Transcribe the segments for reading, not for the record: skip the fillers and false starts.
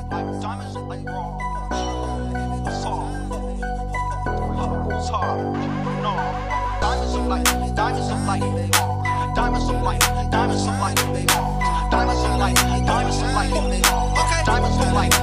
diamonds look like raw. What's up? What's hard? No. Diamonds look like diamonds look like diamonds look like diamonds look like diamonds look like diamonds look like diamonds look like diamonds look like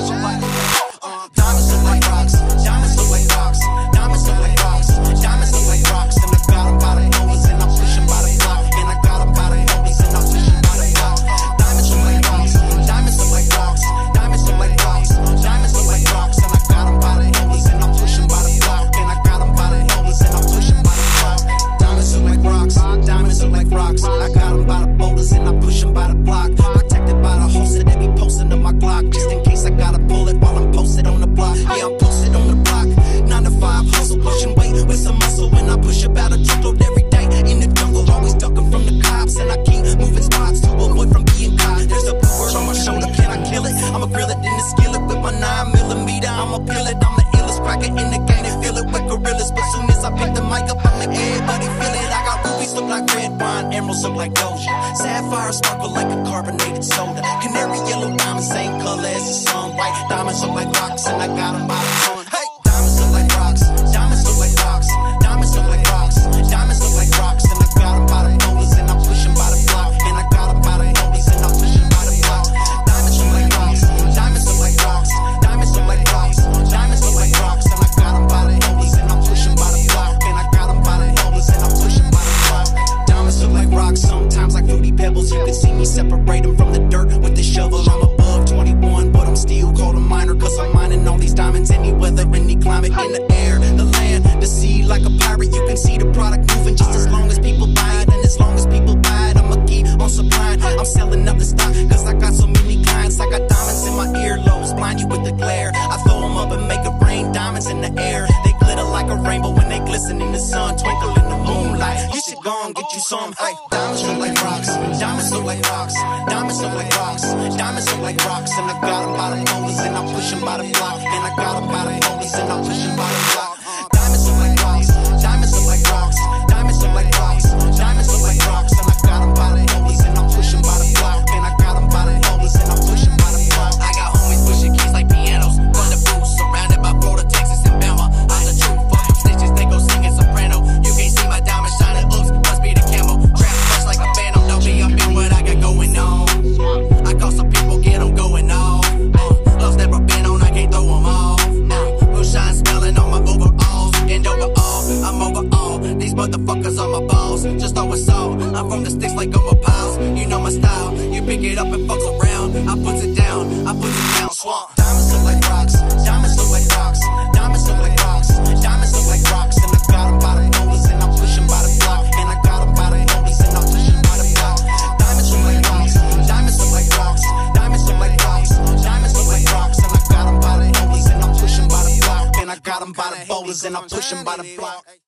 diamonds look like rocks. Diamonds look like rocks. Diamonds look like rocks. Diamonds look like rocks. And I got them by the nose and I'm pushing by the block. And I got them by the nose and I'm pushing by the block. Diamonds look like rocks. Diamonds look like rocks. Diamonds look like rocks. Diamonds look like rocks. And I got them by the nose and I'm pushing by the block. And I got them by the nose and I'm pushing by the block. Diamonds look like rocks. Diamonds look like rocks. I got them by the boulders and I'm pushing by the block. Protected by the holster that be posting to my Glock. Just in case I gotta pull it while I'm posted on the block. Yeah, I'm posted on the block. 9 to 5 hustle, pushing weight with some muscle. When I push about a truckload every day in the jungle, always ducking from the cops. And I keep moving spots to avoid from being caught. There's a blue word on my shoulder, can I kill it? I'ma grill it in the skillet with my 9mm. I'ma peel it, I'm the illest cracker in the game. They feel it with gorillas, but soon as I pick the mic up, I make everybody feel it. I got rubies look like red wine, emeralds look like Doja, sapphire sparkle like a carbonated soda, canary yellow diamonds same color as the sun. White diamonds look like rocks, and I got them by the ton. Hey, diamonds look like rocks. Diamonds look like rocks. Diamonds look like rocks. Diamonds look like rocks, and I got them by the nose and I'm pushing by the block. And I got them by the nose and I'm pushing by the block. Diamonds look like rocks. Diamonds look like rocks. Diamonds look like rocks. Diamonds look like rocks, and I got them by the nose and I'm pushing by the block. And I got them by the nose and I'm pushing by the block. Diamonds look like rocks, sometimes like fruity pebbles. You can see me separate them from the dirt with the shovel. I'm above 21, but I'm still called a miner, cause I'm mining all these diamonds any weather, any climate. In the air, the land, the sea, like a pirate. You can see the product moving just as long as people buy it. And as long as people buy it, I'ma keep on supplying. I'm selling up the stock, cause I got so many clients. I got diamonds in my earlobes, blind you with the glare. I throw them up and make it rain, diamonds in the air. They glitter like a rainbow when they glisten in the sun, twinkle in the moonlight. You should go and get you some. Hey, diamonds look like rocks. Diamonds look like rocks. Diamonds look like rocks. Diamonds look like rocks, and I got them by the nose and I'm pushing by the block. And I got them by the nose and I'm pushing by the block. Diamonds look like rocks. Diamonds look like rocks. Diamonds look like rocks. Diamonds look like rocks, and I got them by the nose and I'm pushing by the block. And I got them by the nose and I'm pushing by the block. I got homies pushing keys like pianos. Run the booth, surrounded by Florida, Texas, and Bama. I'm the truth, fuck them snitches, they go singing soprano. You can't see my diamond shining, oops, must be the camo. Trap fresh like a phantom, don't be up in what I got going on. I call some people, get them going off. Love's never been on, I can't throw them off. Moonshine smelling on my overalls. And overall, I'm over all. These motherfuckers on my balls, just throw it all. I'm from the sticks like I'm a pals. You know my style, you pick it up and fucks around. I put it down, I put it down, swamp. Diamonds look like rocks. Diamonds look like rocks. Diamonds look like rocks. Diamonds look like rocks, and I got them by the nose and I'm pushing by the block. And I got them by the nose and I'm pushing by the block. Diamonds look like rocks. Diamonds look like rocks. Diamonds look like rocks. Diamonds look like rocks, and I got them by the nose and I'm pushing by the block. And I got them by the boulders and I'm pushing by the block.